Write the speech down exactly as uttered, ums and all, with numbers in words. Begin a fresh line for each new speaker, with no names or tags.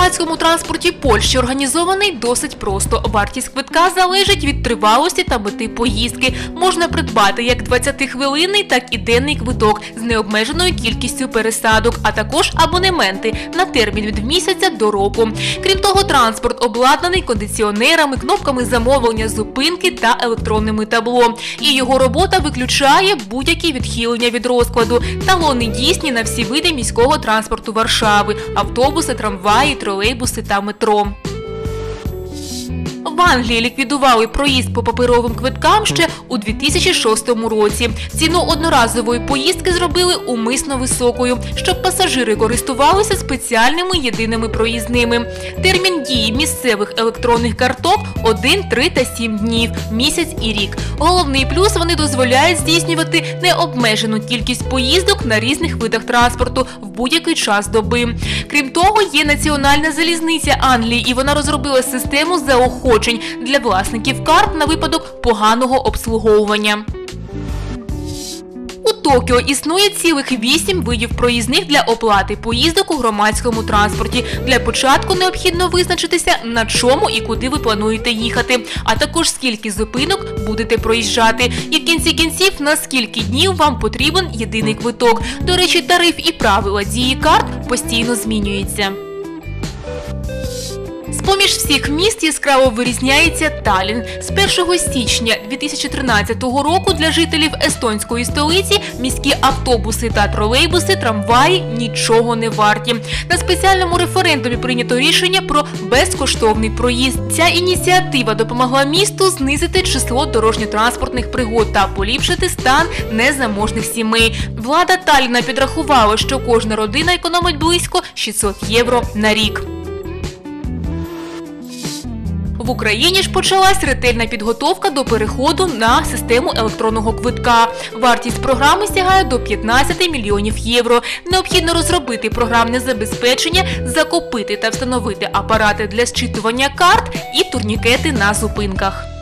громадському транспорті Польщі організований досить просто. Вартість квитка залежить від тривалості та мети поїздки. Можна придбати як двадцятихвилинний, так і денний квиток з необмеженою кількістю пересадок, а також абонементи на термін від місяця до року. Крім того, транспорт обладнаний кондиціонерами, кнопками замовлення зупинки та електронними табло. І його робота виключає будь-які відхилення від розкладу. Талони дійсні на всі види міського транспорту Варшави – автобуси, трамваї, тролейбуси та метро. В Англії ліквідували проїзд по паперовим квиткам ще у дві тисячі шостому році. Ціну одноразової поїздки зробили умисно високою, щоб пасажири користувалися спеціальними єдиними проїзними. Термін дії місцевих електронних карток – один, три та сім днів, місяць і рік. Головний плюс – вони дозволяють здійснювати необмежену кількість поїздок на різних видах транспорту в будь-який час доби. Крім того, є Національна залізниця Англії, і вона розробила систему заохочень для власників карт на випадок поганого обслуговування. У Токіо існує цілих вісім видів проїзних для оплати поїздок у громадському транспорті. Для початку необхідно визначитися, на чому і куди ви плануєте їхати, а також скільки зупинок будете проїжджати. І в кінці кінців, на скільки днів вам потрібен єдиний квиток. До речі, тариф і правила дії карт постійно змінюються. З-поміж всіх міст яскраво вирізняється Таллін. З першого січня дві тисячі тринадцятого року для жителів естонської столиці міські автобуси та тролейбуси, трамваї нічого не варті. На спеціальному референдумі прийнято рішення про безкоштовний проїзд. Ця ініціатива допомогла місту знизити число дорожньо-транспортних пригод та поліпшити стан незаможних сімей. Влада Талліна підрахувала, що кожна родина економить близько шістсот євро на рік. В Україні ж почалась ретельна підготовка до переходу на систему електронного квитка. Вартість програми сягає до п'ятнадцяти мільйонів євро. Необхідно розробити програмне забезпечення, закупити та встановити апарати для зчитування карт і турнікети на зупинках.